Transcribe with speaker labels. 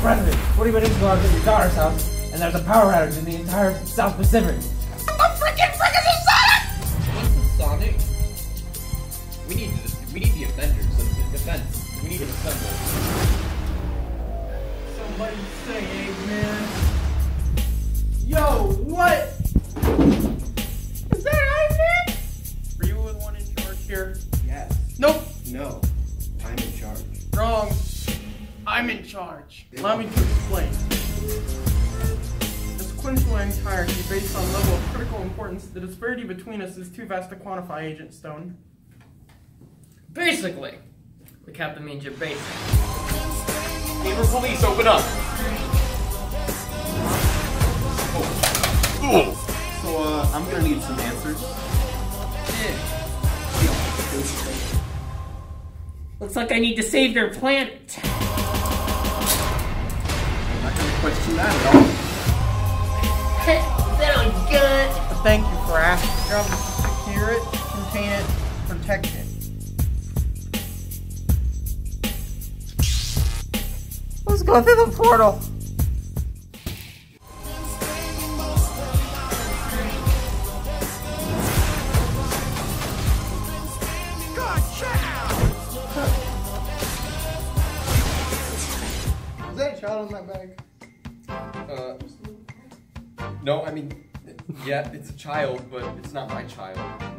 Speaker 1: President, 40 minutes ago I was at your daughter's house, and there's a power outage in the entire South Pacific. What the freaking frick is this, Sonic?
Speaker 2: What's Sonic? We need the Avengers, so the defense. We need to assemble.
Speaker 3: Somebody say amen. Yo, what? Is that Iron Man? Are you the one in charge here?
Speaker 4: Yes.
Speaker 3: Nope.
Speaker 4: No. I'm in charge.
Speaker 3: Wrong. I'm in charge. Allow me to explain. The sequential entirety based on level of critical importance, the disparity between us is too vast to quantify, Agent Stone.
Speaker 5: Basically, the captain means you're basic.
Speaker 2: Gamer police, open up!
Speaker 4: So, I'm gonna need some answers.
Speaker 5: Looks like I need to save your planet.
Speaker 4: I'm not gonna question that at all.
Speaker 5: Sounds good.
Speaker 3: Thank you for asking. Your job is to secure it, contain it, protect it. Let's go through the portal. Is that a child in that bag?
Speaker 2: No, I mean, yeah, it's a child, but it's not my child.